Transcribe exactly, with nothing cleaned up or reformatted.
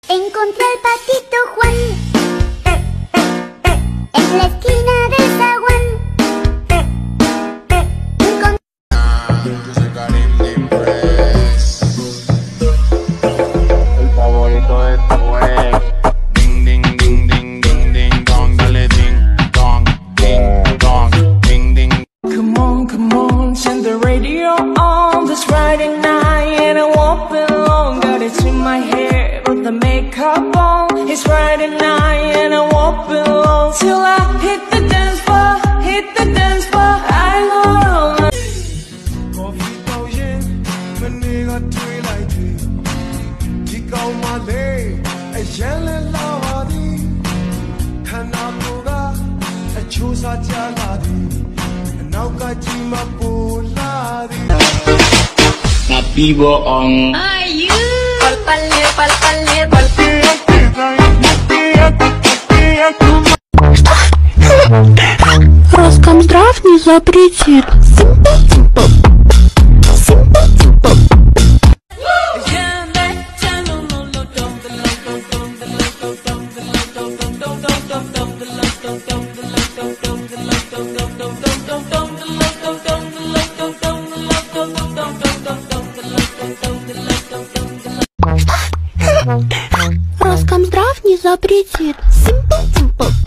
Encontré al patito Juan en la esquina del zaguán. Encon- El favorito de tu ex. Ding, ding, ding, ding, ding, ding, dong. Dale ding, dong, ding, dong, ding, ding. Come on, come on, turn the radio on this Friday night, and I won't be long. Got it in my hair, put the makeup on. It's Friday night, and I won't be long till I hit the dance floor, hit the dance floor. I know. Coffee thousand, when they got three like this. Kick out my leg, a yellow lavadi. Kanapuga, a chusa jaladi. Now got you my puladi. Napibo on. Роскомздрав не запретит. Роскомздрав не запретит. Симпл-симпл.